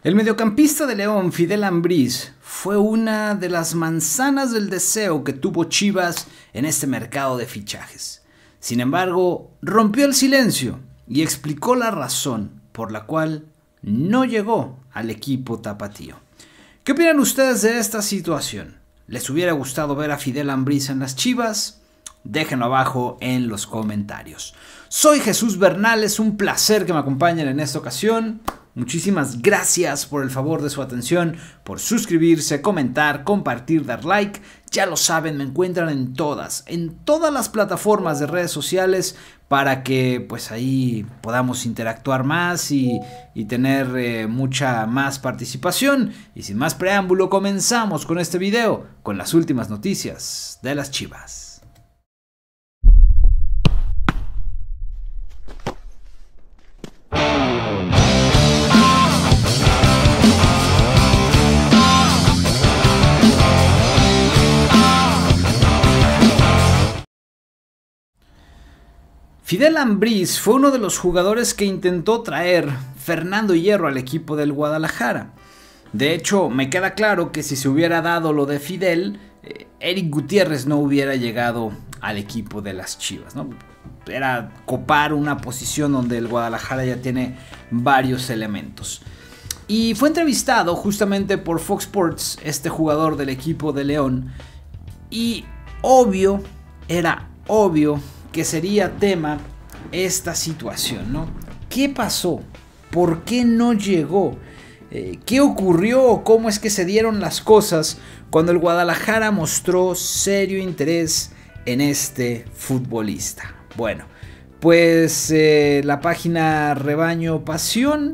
El mediocampista de León, Fidel Ambriz, fue una de las manzanas del deseo que tuvo Chivas en este mercado de fichajes. Sin embargo, rompió el silencio y explicó la razón por la cual no llegó al equipo tapatío. ¿Qué opinan ustedes de esta situación? ¿Les hubiera gustado ver a Fidel Ambriz en las Chivas? Déjenlo abajo en los comentarios. Soy Jesús Bernal, es un placer que me acompañen en esta ocasión. Muchísimas gracias por el favor de su atención, por suscribirse, comentar, compartir, dar like. Ya lo saben, me encuentran en todas las plataformas de redes sociales para que pues ahí podamos interactuar más y tener mucha más participación. Y sin más preámbulo, comenzamos con este video, con las últimas noticias de las Chivas. Fidel Ambriz fue uno de los jugadores que intentó traer Fernando Hierro al equipo del Guadalajara. De hecho, me queda claro que si se hubiera dado lo de Fidel, Eric Gutiérrez no hubiera llegado al equipo de las Chivas, ¿no? Era copar una posición donde el Guadalajara ya tiene varios elementos. Y fue entrevistado justamente por Fox Sports, este jugador del equipo de León, y era obvio que sería tema esta situación, ¿no? ¿Qué pasó? ¿Por qué no llegó? ¿Qué ocurrió? ¿Cómo es que se dieron las cosas cuando el Guadalajara mostró serio interés en este futbolista? Bueno, pues la página Rebaño Pasión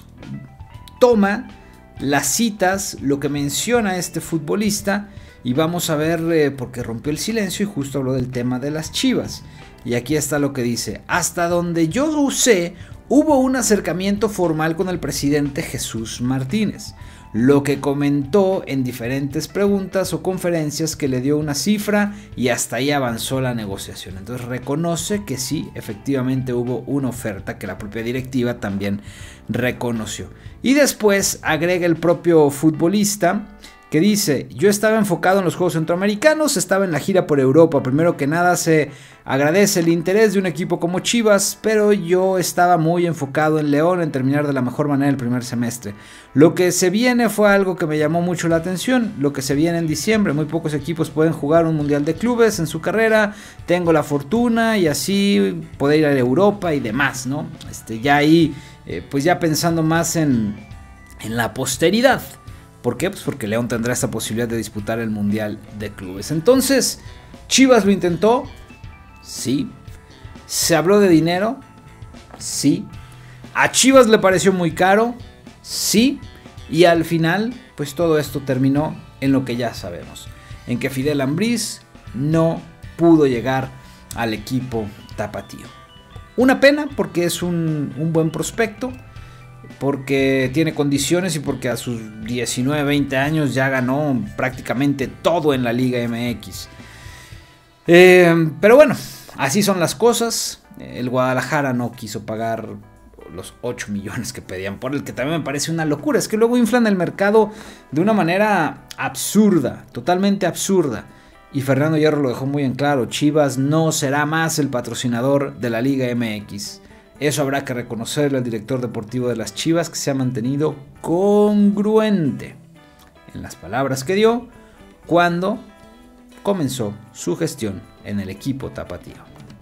toma las citas, lo que menciona este futbolista, y vamos a ver porque rompió el silencio y justo habló del tema de las Chivas. Y aquí está lo que dice: hasta donde yo sé, hubo un acercamiento formal con el presidente Jesús Martínez, lo que comentó en diferentes preguntas o conferencias que le dio una cifra y hasta ahí avanzó la negociación. Entonces reconoce que sí, efectivamente hubo una oferta que la propia directiva también reconoció. Y después agrega el propio futbolista que dice: yo estaba enfocado en los Juegos Centroamericanos, estaba en la gira por Europa. Primero que nada se agradece el interés de un equipo como Chivas, pero yo estaba muy enfocado en León, en terminar de la mejor manera el primer semestre. Lo que se viene fue algo que me llamó mucho la atención, lo que se viene en diciembre. Muy pocos equipos pueden jugar un mundial de clubes en su carrera, tengo la fortuna y así poder ir a Europa y demás, ¿no? Ya ahí, pues ya pensando más en la posteridad. ¿Por qué? Pues porque León tendrá esta posibilidad de disputar el Mundial de Clubes. Entonces, ¿Chivas lo intentó? Sí. ¿Se habló de dinero? Sí. ¿A Chivas le pareció muy caro? Sí. Y al final, pues todo esto terminó en lo que ya sabemos, en que Fidel Ambriz no pudo llegar al equipo tapatío. Una pena porque es un buen prospecto, porque tiene condiciones y porque a sus 19, 20 años ya ganó prácticamente todo en la Liga MX. Pero bueno, así son las cosas. El Guadalajara no quiso pagar los 8 millones que pedían por él, que también me parece una locura. Es que luego inflan el mercado de una manera absurda, totalmente absurda. Y Fernando Hierro lo dejó muy en claro: Chivas no será más el patrocinador de la Liga MX. Eso habrá que reconocerle al director deportivo de las Chivas, que se ha mantenido congruente en las palabras que dio cuando comenzó su gestión en el equipo tapatío.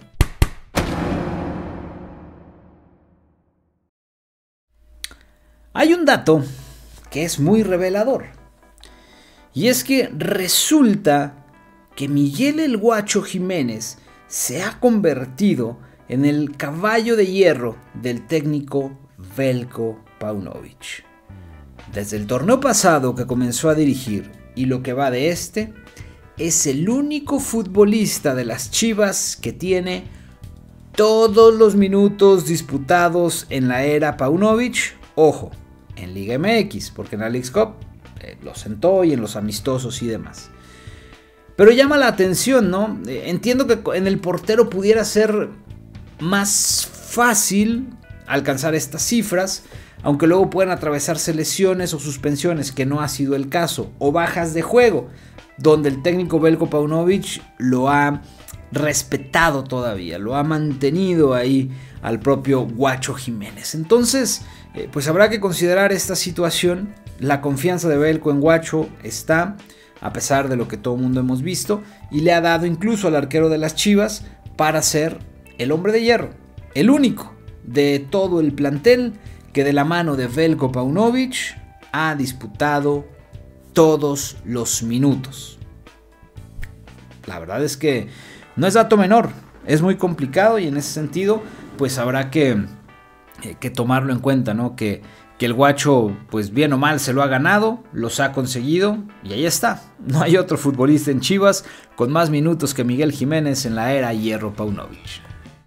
Hay un dato que es muy revelador, y es que resulta que Miguel El Guacho Jiménez se ha convertido en el caballo de hierro del técnico Veljko Paunovic. Desde el torneo pasado que comenzó a dirigir y lo que va de este, es el único futbolista de las Chivas que tiene todos los minutos disputados en la era Paunovic. Ojo, en Liga MX, porque en la Leagues Cup lo sentó y en los amistosos y demás. Pero llama la atención, ¿no? Entiendo que en el portero pudiera ser más fácil alcanzar estas cifras. aunque luego pueden atravesarse lesiones o suspensiones, que no ha sido el caso, o bajas de juego, donde el técnico Veljko Paunović lo ha respetado todavía, lo ha mantenido ahí al propio Guacho Jiménez. Entonces, pues habrá que considerar esta situación. La confianza de Veljko en Guacho está, a pesar de lo que todo el mundo hemos visto, y le ha dado incluso al arquero de las Chivas para ser el hombre de hierro, el único de todo el plantel que de la mano de Veljko Paunović ha disputado todos los minutos. La verdad es que no es dato menor, es muy complicado y en ese sentido pues habrá que tomarlo en cuenta, ¿no? Que el Guacho, pues bien o mal, se lo ha ganado, los ha conseguido y ahí está. No hay otro futbolista en Chivas con más minutos que Miguel Jiménez en la era Hierro Paunović.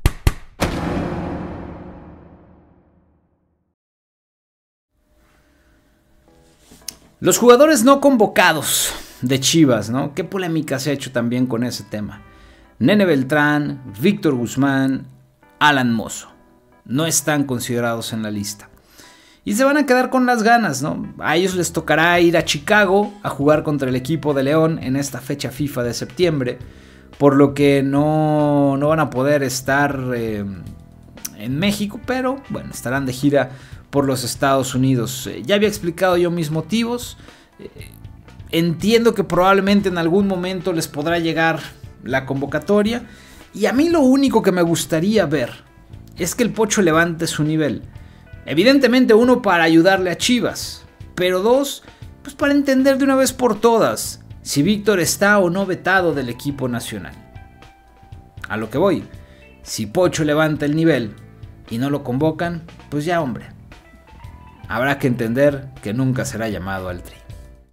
Los jugadores no convocados de Chivas, ¿no? Qué polémica se ha hecho también con ese tema. Nene Beltrán, Víctor Guzmán, Alan Mozo no están considerados en la lista. Y se van a quedar con las ganas, ¿no? A ellos les tocará ir a Chicago a jugar contra el equipo de León en esta fecha FIFA de septiembre, por lo que no van a poder estar en México, pero bueno, estarán de gira por los Estados Unidos. Ya había explicado yo mis motivos. Entiendo que probablemente en algún momento les podrá llegar la convocatoria, y a mí lo único que me gustaría ver es que el Pocho levante su nivel. Evidentemente, uno, para ayudarle a Chivas, pero dos, pues para entender de una vez por todas si Víctor está o no vetado del equipo nacional. A lo que voy, si Pocho levanta el nivel y no lo convocan, pues ya, hombre, habrá que entender que nunca será llamado al Tri.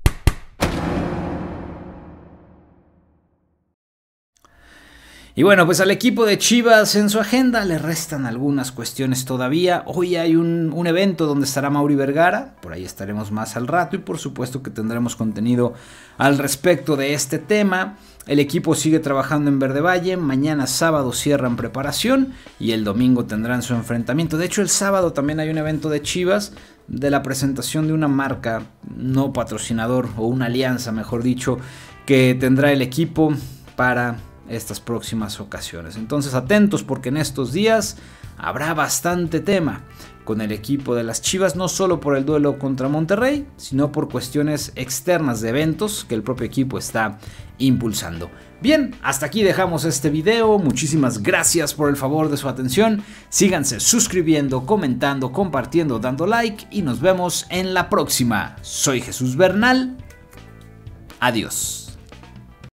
Y bueno, pues al equipo de Chivas en su agenda le restan algunas cuestiones todavía. Hoy hay un evento donde estará Mauri Vergara, por ahí estaremos más al rato y por supuesto que tendremos contenido al respecto de este tema. El equipo sigue trabajando en Verde Valle, mañana sábado cierran preparación y el domingo tendrán su enfrentamiento. De hecho, el sábado también hay un evento de Chivas de la presentación de una marca no patrocinador, o una alianza mejor dicho, que tendrá el equipo para estas próximas ocasiones. Entonces atentos, porque en estos días habrá bastante tema con el equipo de las Chivas, no solo por el duelo contra Monterrey, sino por cuestiones externas de eventos que el propio equipo está impulsando. Bien, hasta aquí dejamos este video. Muchísimas gracias por el favor de su atención. Síganse suscribiendo, comentando, compartiendo, dando like y nos vemos en la próxima. Soy Jesús Bernal. Adiós.